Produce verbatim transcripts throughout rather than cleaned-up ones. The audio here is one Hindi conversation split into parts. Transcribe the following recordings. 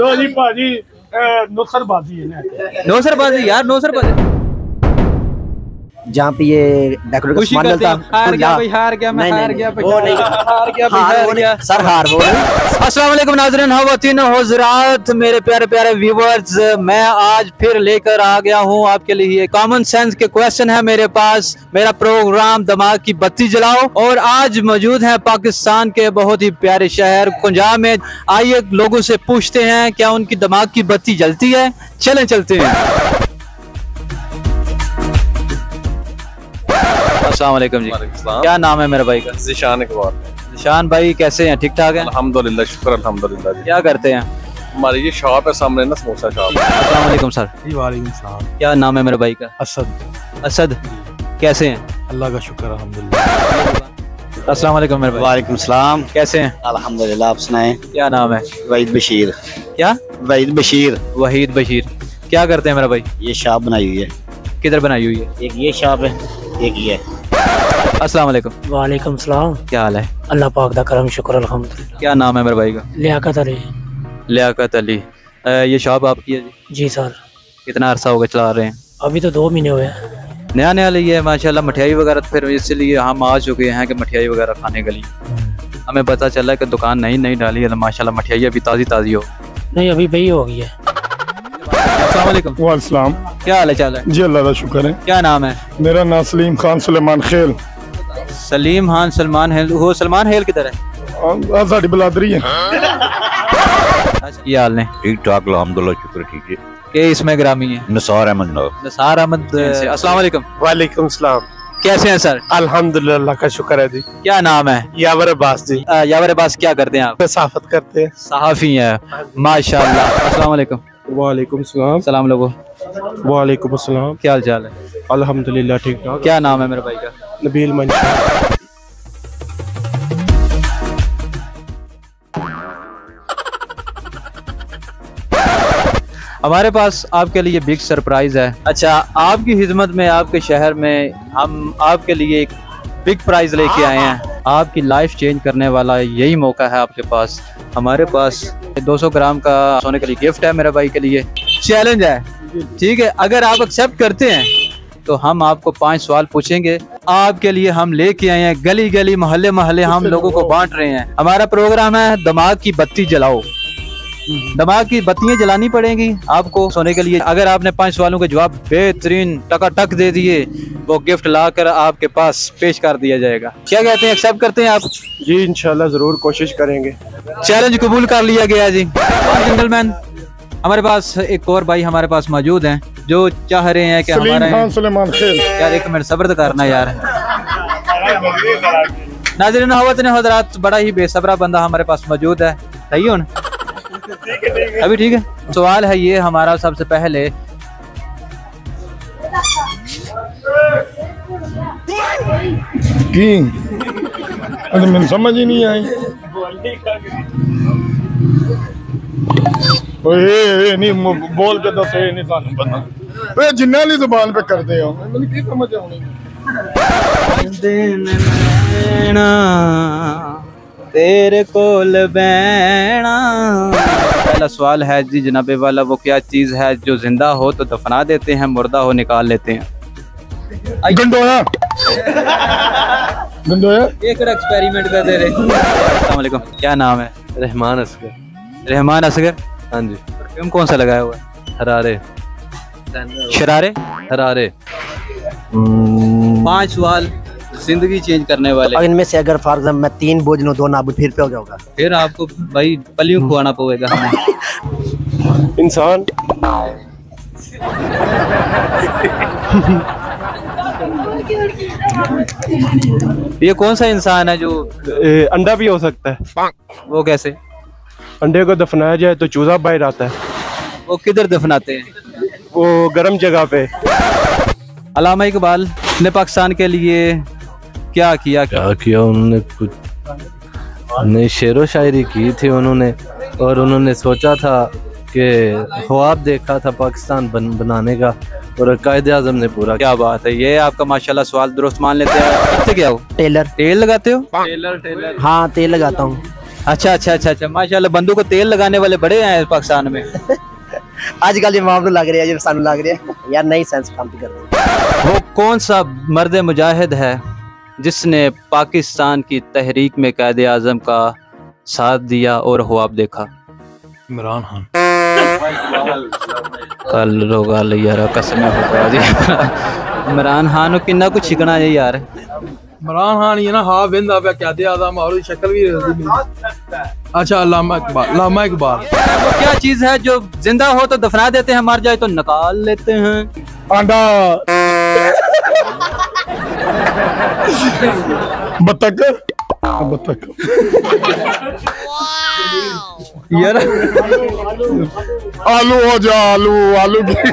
लो जी भाजी नौसरबाजी है ना नौसरबाजी यार नौसरबाजी जहाँ पे ये डेकोरेट का सामान मिलता है। हार गया भाई हार गया मैं हार गया वो नहीं हार गया भाई हार गया सर हार वो अस्सलाम वालेकुम नाज़रीन ख़वातीन हज़रात मेरे प्यारे प्यारे व्यूवर्स, मैं आज फिर लेकर आ गया हूँ आपके लिए कॉमन सेंस के क्वेश्चन है मेरे पास। मेरा प्रोग्राम दिमाग की बत्ती जलाओ और आज मौजूद है पाकिस्तान के बहुत ही प्यारे शहर पंजाब में। आइए लोगों से पूछते हैं क्या उनकी दिमाग की बत्ती जलती है। चलें चलते हैं। अस्सलाम वालेकुम जी, क्या नाम है मेरे भाई का? ज़िशान इकबाल। ज़िशान भाई कैसे हैं? ठीक ठाक हैं? अल्हम्दुलिल्लाह, शुक्र अल्हम्दुलिल्लाह। क्या करते हैं? हमारी ये शॉप है सामने ना, समोसा शॉप। अस्सलाम वालेकुम सर। वालेकुम सलाम। क्या नाम है मेरे भाई का? असद। असद, कैसे हैं? अल्लाह का शुक्र अल्हम्दुलिल्लाह। अस्सलाम वालेकुम मेरे भाई। वालेकुम सलाम। कैसे हैं? अल्हम्दुलिल्लाह, आप सुनाएं? क्या नाम है? वहीद बशीर। क्या? वहीद बशीर। वहीद बशीर। क्या करते हैं मेरा भाई? ये शॉप बनाई हुई है। किधर बनाई हुई है? एक ये शॉप है, एक ये है। अस्सलाम वालेकुम। वालेकुम सलाम। क्या हाल है? अल्लाह पाक दा करम शुक्र अल्हम्दुलिल्लाह। क्या नाम है मेरे भाई का? लियाकत अली। लियाकत अली। अ, ये शॉप आपकी है जी? जी सर। कितना अरसा होगा चला रहे हैं? अभी तो दो महीने हुए हैं। नया नया ली है माशाल्लाह। मठियाई वगैरह तो फिर इसलिए हम आ चुके हैं कि मठियाई वगैरह खाने के लिए हमें पता चला कि दुकान नई नई डाली है, माशाल्लाह मठियाई अभी ताज़ी ताज़ी हो। नहीं अभी वही हो गई है। अस्सलाम वालेकुम। वालेकुम। क्या हाल है चाल है? जी अल्लाह का शुक्र है। क्या नाम है? मेरा नाम सलीम खान सुलेमान खेल। सलीम खान सलमान हेल। वो सलमान हेल किधर है? साड़ी बलादरी है। ये हाल ने ठीक ठाक अल्हम्दुलिल्लाह, शुक्र ठीक है। के इसमें ग्रामी है? निसार अहमद नाम। निसार अहमद से। अस्सलाम वालेकुम। वालेकुम सलाम। कैसे हैं सर? अल्हम्दुलिल्लाह, अल्लाह का शुक्र है जी। क्या नाम है? यावर अब्बास जी। अ, यावर अब्बास, क्या करते हैं आप? सहाफत करते हैं। सहाफी हैं माशाल्लाह। अस्सलाम वालेकुम। वालेकुम सलाम। सलाम लोगो। वालेकुम सलाम। क्या हाल चाल है? अल्हम्दुलिल्लाह ठीक ठाक। क्या नाम है मेरे भाई का? नबील मंशा। हमारे पास आपके लिए बिग सरप्राइज है। अच्छा, आपकी खिदमत में आपके शहर में हम आपके लिए एक बिग प्राइज लेके आए हैं। आपकी लाइफ चेंज करने वाला यही मौका है आपके पास। हमारे पास दो सौ ग्राम का सोने के लिए गिफ्ट है मेरे भाई के लिए। चैलेंज है, ठीक है? अगर आप एक्सेप्ट करते हैं तो हम आपको पांच सवाल पूछेंगे। आपके लिए हम लेके आए हैं, गली गली मोहल्ले मोहल्ले हम लोगों को बांट रहे हैं। हमारा प्रोग्राम है दिमाग की बत्ती जलाओ। दिमाग की बत्तियां जलानी पड़ेंगी आपको सोने के लिए। अगर आपने पांच सवालों के जवाब बेहतरीन टकाटक दे दिए, वो गिफ्ट लाकर आपके पास पेश कर दिया जाएगा। क्या कहते हैं, एक्सेप्ट करते हैं आप? जी इंशाल्लाह जरूर कोशिश करेंगे। चैलेंज कबूल कर लिया गया जी। जेंटलमैन, हमारे पास एक और भाई हमारे पास मौजूद हैं जो चाह रहे हैं कि हमारा खान सुलेमान खेल। यार एक मिनट सब्र करना यार। नाज़रीन ख़वातीन हज़रात, बड़ा ही बेसब्रा बंदा हमारे पास मौजूद है। सही हो ना? अभी ठीक है। सवाल है ये हमारा सबसे पहले, की अरे मैं समझ ही नहीं आई। ओए नहीं बोल के दस ये नहीं सानू पता। ओए जिन्ना ली जुबान पे करते हो मैंने की समझ आउणी। दिन नैना तेरे कोल बैना। पहला सवाल है जी जनाबे वाला, वो क्या चीज है जो जिंदा हो तो दफना देते हैं, मुर्दा हो निकाल लेते हैं? गंडोया। गंडोया एक एक्सपेरिमेंट कर दे रहे। अस्सलाम वालेकुम। क्या नाम है? रहमान असगर। रहमान असगर। हाँ जी। फिल्म कौन सा लगाया हुआ है? हरारे। शरारे। हरारे। पांच सवाल जिंदगी चेंज करने वाले। और इनमें से अगर फॉर एग्जाम्पल मैं तीन बोझ लूं, दो नाबुद, फिर पे हो जाऊंगा। फिर आपको भाई पलियों खुआना पड़ेगा हमें। इंसान ये कौन सा इंसान है जो ए, अंडा भी हो सकता है। वो कैसे? अंडे को दफनाया जाए तो चूजा बाहर आता है। वो किधर दफनाते हैं? वो गर्म जगह पे। अल्लामा इकबाल ने पाकिस्तान के लिए क्या किया? क्या किया उन्होंने? कुछ नहीं, शेरो शायरी की थी उन्होंने, और उन्होंने सोचा था कि ख्वाब देखा था पाकिस्तान बन, बनाने का, और कायदे आज़म ने पूरा। क्या बात है, ये आपका माशाल्लाह सवाल दुरुस्त मान लेते हैं। क्या हो? टेलर। तेल लगाते हो? टेलर टेलर हाँ तेल लगाता हूँ। अच्छा अच्छा अच्छा अच्छा, माशाल्लाह। बंदूक को तेल लगाने वाले बड़े हैं पाकिस्तान में। आजकल जो मामलों लग रहा है, जो सानू लग रहा है यार, नहीं सेंस काम कर रहे। वो कौन सा मर्द मुजाहिद है जिसने पाकिस्तान की तहरीक में कायदे आजम का साथ दिया और ख्वाब देखा? इमरान खान। कल रोगा ले यार, कसम खुदा दी। इमरान खान को कितना कुछ छिकना है यार। इमरान खान ये ना हाँ वेंदा पे क्या दे आदम और शक्ल भी रही। अच्छा अल्लामा इकबाल, अल्लामा इकबाल। वो क्या चीज है जो जिंदा हो तो दफना देते हैं, मर जाए तो निकाल लेते हैं? अंडा। बतख। बतख यार। आलू हो जा, आलू आलू की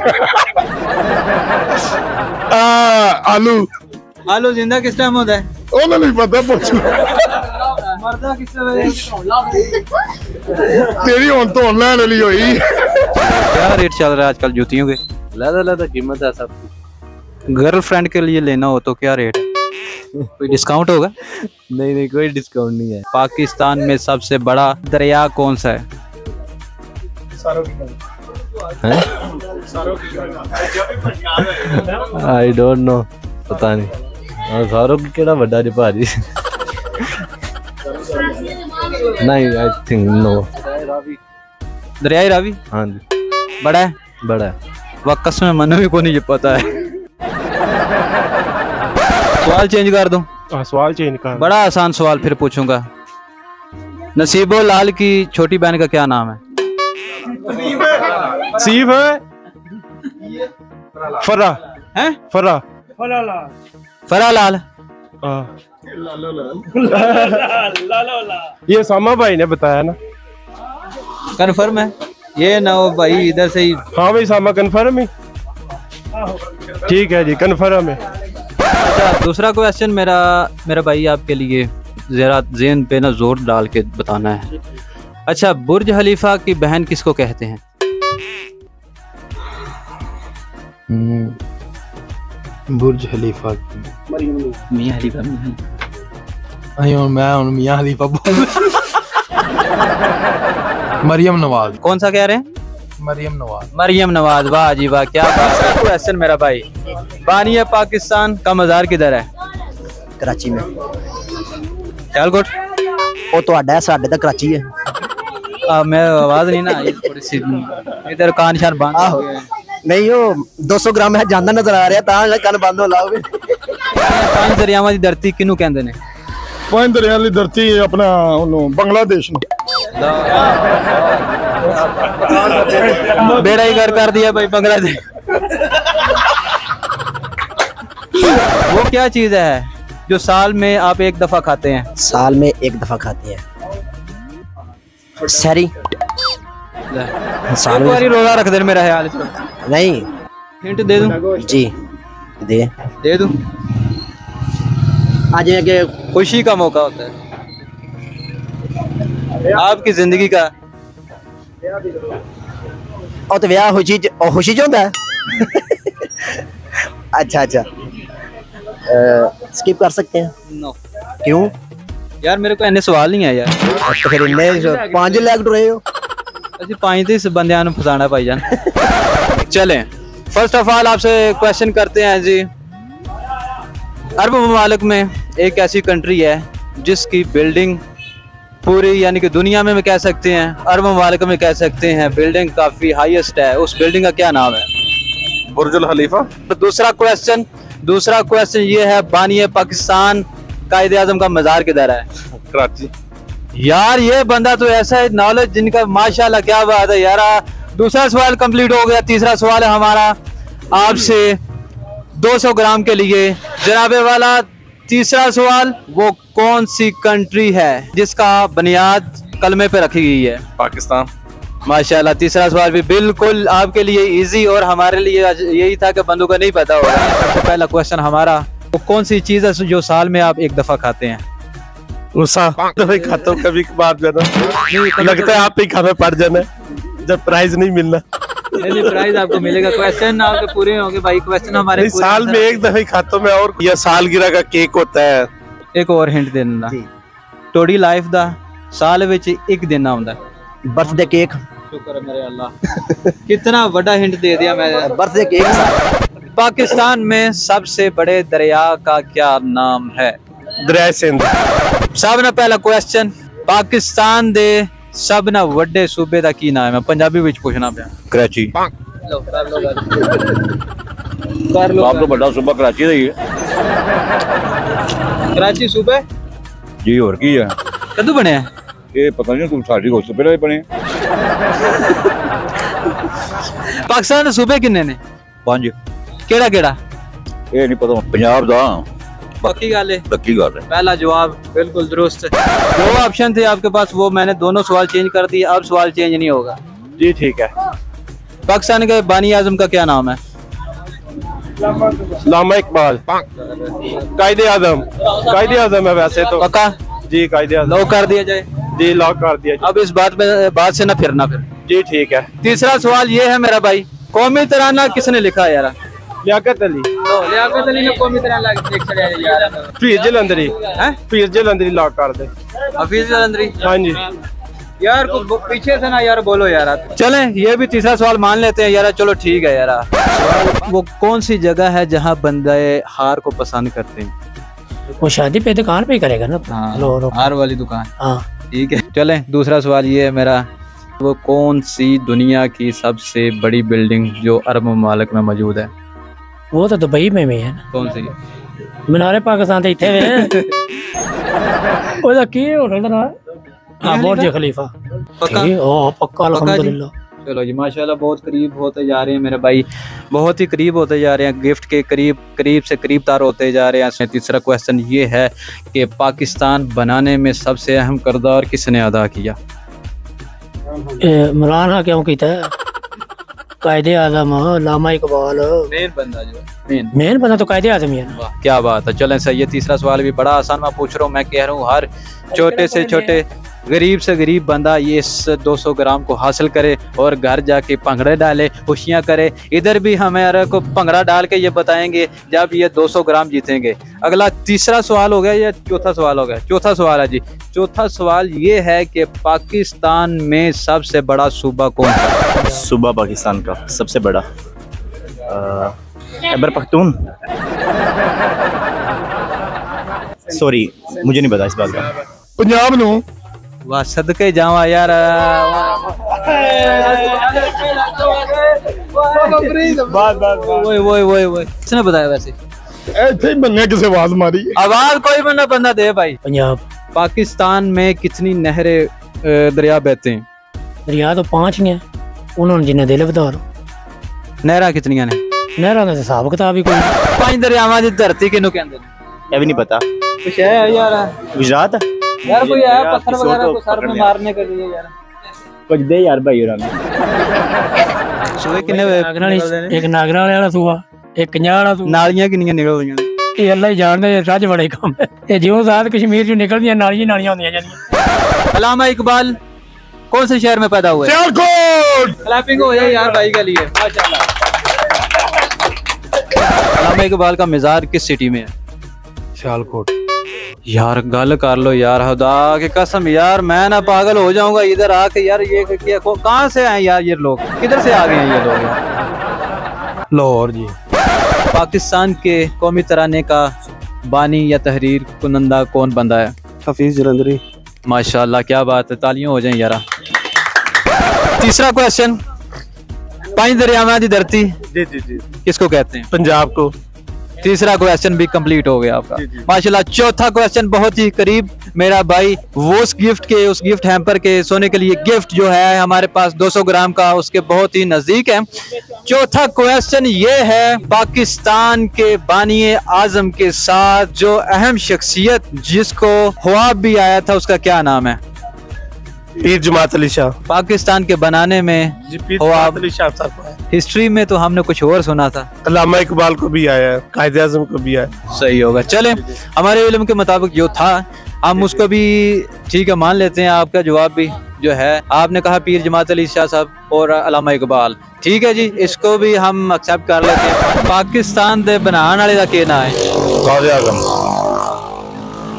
आ, आलू आलू जिंदा किस टाइम होता है? उन्हें नहीं पता, पूछ मरदा किस टाइम? तेरी होन तो ऑनलाइन वाली हुई। क्या रेट चल रहा है आजकल जूतियों के? लदा लदा कीमत है सब। गर्लफ्रेंड के लिए लेना हो तो क्या रेट है? कोई डिस्काउंट होगा? नहीं नहीं कोई डिस्काउंट नहीं है। पाकिस्तान में सबसे बड़ा दरिया कौन सा है? आई डोंट नो, पता नहीं। हाँ, सारों की केड़ा बड़ा जी भाजी। नहीं आई थिंक नो। दरियाई रावी। हाँ जी। बड़ा है? बड़ा है। वक्स में मनो भी को नहीं ये पता है। सवाल चेंज कर दूं? हाँ, सवाल चेंज कर। बड़ा आसान सवाल फिर पूछूंगा। नसीबो लाल की छोटी बहन का क्या नाम है? सीफ है। फरा हैं? फरा फरा लाल। हाँ। ये सामा भाई ने बताया ना। कन्फर्म है? ये ना हो भाई इधर से ही। हाँ भाई, सामा कन्फर्म है। ठीक है जी, कन्फर्म है। अच्छा, दूसरा क्वेश्चन मेरा मेरा भाई आपके लिए जरा ज़हन पे ना जोर डाल के बताना है। अच्छा, बुर्ज खलीफा की बहन किसको कहते हैं? बुर्ज खलीफा। मियां खलीफा। अयो मैं हूं मियां खलीफा बोल। मरियम नवाज। कौन सा कह रहे हैं? मरियम नवाज। मरियम नवाज। वाह जी वाह, क्या बात है। क्वेश्चन मेरा भाई, बानिया पाकिस्तान का मज़ार किधर है? कराची में। सियालकोट। वो तो अड्डा है, साढ़े तक कराची है। आ, मैं आवाज नहीं ना आई थोड़ी सी, इधर कान शान बंद हो गए हैं। नहीं वो दो सौ ग्राम है जानदा नजर आ रहा है, कान बंद हो लाओगे। पांच दरियावां दी धरती किनू कहंदे ने? पांच दरिया की धरती अपना बांग्लादेश में। बेड़ा ही कर कर दिया भाई बांग्लादेश। वो क्या चीज है जो साल में आप एक दफा खाते हैं? साल में एक दफा खाते हैं। सहरी। साल में रोजा रख दे मेरा ख्याल। नहीं। हिंट दे दूं? जी दे दे दूं? आज के खुशी का मौका होता है आपकी जिंदगी का। और तो ब्याह खुशी खुशी जो होता है। अच्छा अच्छा, स्किप कर सकते हैं? नो। क्यों यार, मेरे को इन्ने सवाल नहीं है यार। तो फिर इन्ने पांच लैग रहे हो। ਅਸੀਂ पांच तीस बंदियां ਨੂੰ फसाना भाईजान। चलें, फर्स्ट ऑफ ऑल आपसे क्वेश्चन करते हैं जी। अरब ममालिक में एक ऐसी कंट्री है जिसकी बिल्डिंग पूरी यानी कि दुनिया में, में कह सकते हैं, अरब ममालिक में कह सकते हैं, बिल्डिंग काफी हाईएस्ट है। उस बिल्डिंग का क्या नाम है? बुर्जुल खलीफा। दूसरा क्वेश्चन दूसरा क्वेश्चन ये है, बानिए पाकिस्तान कायदे आजम का मज़ार किधर है? कराची। यार ये बंदा तो ऐसा है नॉलेज जिनका, माशाल्लाह क्या बात है यार। दूसरा सवाल कंप्लीट हो गया। तीसरा सवाल है हमारा आपसे दो सौ ग्राम के लिए। जनाबे वाला तीसरा सवाल, वो कौन सी कंट्री है जिसका बुनियाद कलमे पे रखी गई है? पाकिस्तान। माशाल्लाह, तीसरा सवाल भी बिल्कुल आपके लिए इजी और हमारे लिए यही था कि बंदों को नहीं पता होगा। सबसे पहला क्वेश्चन हमारा, वो कौन सी चीज है जो साल में आप एक दफा खाते हैं? दफा खाता हूँ कभी कभार जाना। लगता है आप ही खाना पड़ जाना जब प्राइज नहीं मिलना। नहीं, प्राइज आपको मिलेगा। क्वेश्चन आपके पूरे होंगे भाई। क्वेश्चन हमारे साल में एक दफा ही खाता हूँ मैं। और यह सालगिरह का केक होता है। एक और हिंट दे देना, टोडी लाइफ दा साल विच एक दिन आउंदा बर्थडे केक। शुक्र है मेरे अल्लाह कितना बड़ा हिंट दे दिया मैं। Birthday cake. पाकिस्तान में सबसे बड़े दरिया का क्या नाम है? दरिया सिंध। सब ना पहला क्वेश्चन, पाकिस्तान दे सब ना वड्डे सूबे दा की नाम है? पंजाबी विच पूछना पिया। कराची। लो कर लो कर लो। सब तो बड़ा सूबा कराची दा ही है। कराची सूबे जी और की है? कदों बने हैं? ये पता नहीं, तुम साडी को सूबे बने। पाकिस्तान दे सूबे किन्ने ने? पांच। केड़ा केड़ा? ये नहीं पता। पंजाब दा पक्की गल है? पक्की गल है। पहला जवाब बिल्कुल दुरुस्त। दो ऑप्शन थे आपके पास, वो मैंने दोनों सवाल चेंज कर दिए, अब सवाल चेंज नहीं होगा। जी ठीक है। पाकिस्तान के बानी आजम का क्या नाम है? लामा इकबाल। कायदे आजम। कायदे आजम है वैसे तो। पक्का? जी कायदे आजम। लॉक कर दिया जाए? जी लॉक कर दिया जाए। अब इस बात में बात से ना फिरना फिर। जी ठीक है। तीसरा सवाल ये है मेरा भाई, कौमी तराना किसने लिखा है यार? लियाकत अली। तो लियाकत अली ने कौमी तराना लिख छड़िया यार। फीर जलंधरी। हैं? फीर जलंधरी लॉक कर दे। हफीज जलंधरी। हाँ जी। यार को पीछे से ना यार बोलो यार। चलें ये भी तीसरा सवाल मान लेते हैं यार। चलो ठीक है यार। वो कौन सी जगह है जहाँ बंदे हार को पसंद करते हैं? वो शादी पे दुकान पे ही करेगा ना। हाँ, लो, लो। हार वाली दुकान। हाँ ठीक है। चलें दूसरा सवाल ये है मेरा, वो कौन सी दुनिया की सबसे बड़ी बिल्डिंग जो अरब ममालिक में मौजूद है? वो तो दुबई में भी है ना। कौन सी? मीनारे पाकिस्तान इतने में ओदा की होटल ना। हाँ बुर्ज खलीफा। पक्का? ओ पक्का अल्हम्दुलिल्लाह। चलो जी माशाल्लाह, बहुत करीब होते जा रहे हैं मेरे भाई, बहुत ही करीब होते जा रहे हैं, गिफ्ट के करीब करीब से करीब तार होते जा रहे हैं। तीसरा क्वेश्चन ये है कि पाकिस्तान बनाने में सबसे अहम किरदार किसने अदा किया? इमरान हाँ क्यों किया? कायदे आजम, लामा इकबाल। मेन बंदा जो मेन मेन बंदा तो कायदे आजम ही है ना। वाह क्या बात है। चलें सही है। तीसरा सवाल भी बड़ा आसान मैं पूछ रहा हूँ। मैं कह रहा हूँ हर छोटे से छोटे गरीब से गरीब बंदा ये इस दो सौ ग्राम को हासिल करे और घर जाके भंगड़े डाले, खुशियाँ करे। इधर भी हमारे को भंगड़ा डाल के ये बताएंगे जब ये दो सौ ग्राम जीतेंगे। अगला तीसरा सवाल हो गया या चौथा सवाल हो गया? चौथा सवाल है जी। चौथा सवाल ये है कि पाकिस्तान में सबसे बड़ा सूबा कौन सा? सूबा पाकिस्तान का सबसे बड़ा खैबर पख्तून। सॉरी मुझे नहीं पता इस बात का। पंजाब नो। वाह सदके जावा यार। वही वही वही वही किसने बताया वैसे? ऐसे ही बनने किसे आवाज मारी। आवाज कोई बंदा बंदा दे भाई। पंजाब। पाकिस्तान में कितनी नहरें दरिया बहते हैं? दरिया तो पांच ही हैं, उन्होंने जिन्हें दिल बता लो। नहरा कितनियां ने? नहरा का हिसाब किताब ही कोई। पांच दरियावां दी धरती किन्नू कहंदे ने? ये भी नहीं पता। कुछ है यार? गुजरात यार कोई है पत्थर वगैरह को सर में मारने के लिए यार। कुछ दे यार भाई उन्होंने। सूए किन्ने एक नागरा वाला सूबा, एक कंजाह वाला सूबा। नालियां किन्नियां निकलदियां? ये अल्लाह ही जानदे, रज बड़े काम है। ये जिਉਂ साथ कश्मीर चों निकलदियां नालियां नालियां होंदियां जानियां। अल्लामा इकबाल कौन से शहर में पैदा हुए? सियालकोट। क्लैपिंग हो जाए यार भाई के लिए माशाल्लाह। अल्लामा इकबाल का मज़ार किस सिटी में है? सियालकोट। यार गल कर लो यार, खुदा की कसम यार मैं ना पागल हो जाऊंगा इधर आके यार। ये कहाँ से आए यार ये लोग, किधर से आ गए हैं ये लोग यार? लाहौर जी। पाकिस्तान के कौमी तराने का बानी या तहरीर कुनंदा कौन बंदा है? हफीज जलंधरी। माशाल्लाह क्या बात है, तालियां हो जाएं यार। तीसरा क्वेश्चन, पांच दरियावां दी धरती जी जी जी किसको कहते हैं? पंजाब को। तीसरा क्वेश्चन भी कंप्लीट हो गया आपका माशाल्लाह। चौथा क्वेश्चन बहुत ही करीब मेरा भाई, वो उस गिफ्ट के उस गिफ्ट हैम्पर के सोने के लिए गिफ्ट जो है हमारे पास दो सौ ग्राम का, उसके बहुत ही नजदीक है। चौथा क्वेश्चन ये है, पाकिस्तान के बानी आजम के साथ जो अहम शख्सियत जिसको ख्वाब भी आया था उसका क्या नाम है? पीर जमात अली शाह। पाकिस्तान के बनाने में ख्वाब अली शाह साहब। हिस्ट्री में तो हमने कुछ और सुना था, अल्लामा इकबाल को भी आया है, कायदे आज़म को भी आया। सही होगा। चलें हमारे इल्म के मुताबिक जो था हम उसको भी ठीक है मान लेते हैं। आपका जवाब भी जो है आपने कहा पीर जमात अली शाह साहब और अल्लामा इकबाल, ठीक है जी, इसको भी हम एक्सेप्ट कर लेते हैं। पाकिस्तान दे बनाने वाले का क्या नाम है? कायदे आज़म।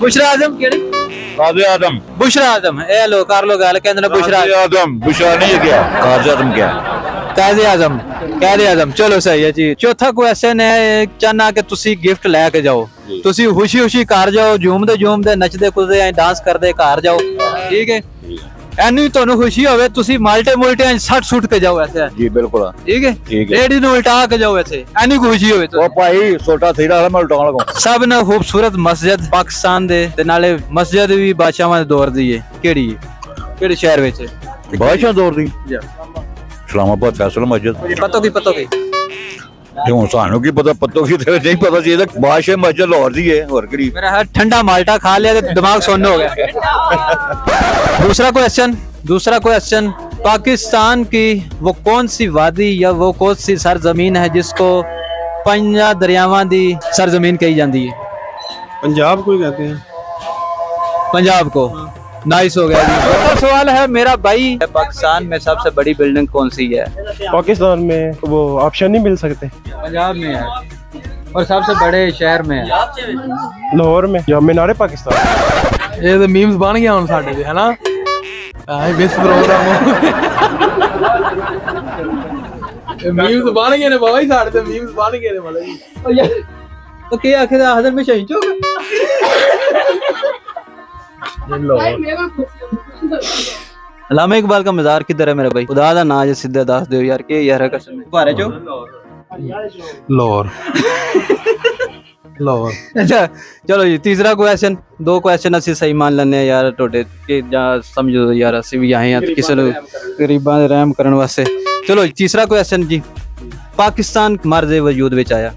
बुशरा आजम केड़ी काज़ी आदम बुशरा आजम ए लो कर लो गल कहंदे ने बुशरा काज़ी आदम बुशरा नहीं है क्या काज़ी आदम क्या काज़ी आजम काज़ी आजम चलो सही है जी। चौथा क्वेश्चन है चाहना कि तुसी गिफ्ट लेके जाओ तुसी खुशी खुशी घर जाओ झूमदे झूमदे नचदे कूददे डांस करदे घर जाओ ठीक है एनी ਤੁਹਾਨੂੰ खुशी होवे तुसी माल्टे मुल्टे सट सुट के जाओ ऐसे जी बिल्कुल ठीक है ठीक है लेडी नु उल्टा के जाओ ऐसे एनी खुशी होवे ओ भाई छोटा थीड़ा मैं उल्टाउण लगा सब ना खूबसूरत मस्जिद पाकिस्तान दे ते नाले मस्जिद भी बादशाहां दे दौर दी है केड़ी है केड़े शहर विच बादशाह दौर दी इस्लामाबाद फैसल मस्जिद पतो की पतो की क्यों सानू की पता पतो की ते नहीं पता चाहिए बादशाह मस्जिद लाहौर दी है और केड़ी मेरा हाथ ठंडा माल्टा खा लिया तो दिमाग सुन्न हो गया। दूसरा क्वेश्चन दूसरा क्वेश्चन पाकिस्तान की वो कौन सी वादी या वो कौन सी सरजमीन है जिसको पंजा दरियावां दी सरजमीन कही जाती है? पंजाब को ही कहते हैं। पंजाब को नाइस हो गया जी। तो सवाल है मेरा भाई पाकिस्तान में सबसे बड़ी बिल्डिंग कौन सी है? पाकिस्तान में वो ऑप्शन नहीं मिल सकते। पंजाब में है और सबसे बड़े शहर में है लाहौर में या मीनारे पाकिस्तान। ये तो मीम्स बन गया हुन साडे ते है ना आए बेस प्रोग्राम मीम्स बन गए ने बाबा जी साडे ते मीम्स बन गए ने मतलब जी तो क्या आखिर आखिर में शहीद हो गए। अल्लामा इकबाल का मजार किधर है मेरे भाई? खुदा दा नाम जे सीधे दस दो यार के यार कसम भारे चो लाहौर लाहौर। अच्छा चलो जी तीसरा क्वेश्चन दो क्वेश्चन असि सही मान लेने यार टोटे के जा समझो यार असि भी आए हैं किसी ने गरीबां दे रहम करन वास्ते। चलो तीसरा क्वेश्चन जी पाकिस्तान मर्ज़े वजूद विच आया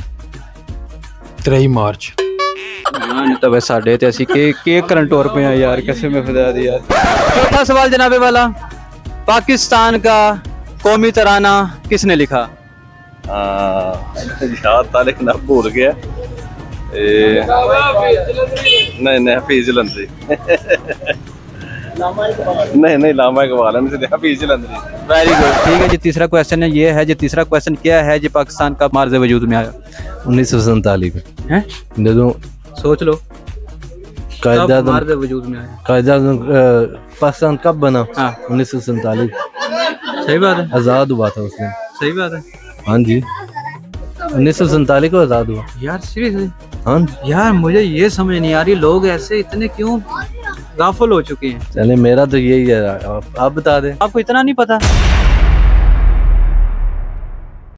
तेईस मार्च तो बस साढ़े ते असि के के करंट टोर पे हैं यार कसम में खुदा दी यार। चौथा सवाल जनाबे वाला पाकिस्तान का कौमी तराना किसने लिखा? याद था लेकिन अब भूल गया। नहीं नहीं हफीज जलंधरी नहीं नहीं लामा इकबाल है हफीज जलंधरी। वेरी गुड ठीक है जी। तीसरा क्वेश्चन है ये है जी तीसरा क्वेश्चन क्या है जी पाकिस्तान का मार्ज़े वजूद में आया? उन्नीस सौ सैंतालीस में है सोच लो कायदा वजूद में आया कायदा पाकिस्तान कब बना? हाँ उन्नीस सौ सैंतालीस। सही बात है आजाद हुआ था उस दिन। सही बात है हाँ जी उन्नीस सौ सैंतालीस को आजाद हुआ यार सीरियसली। हाँ यार मुझे ये समझ नहीं आ रही लोग ऐसे इतने क्यों गाफिल हो चुके हैं। चले मेरा तो यही है आप, आप बता दें। आपको इतना नहीं पता?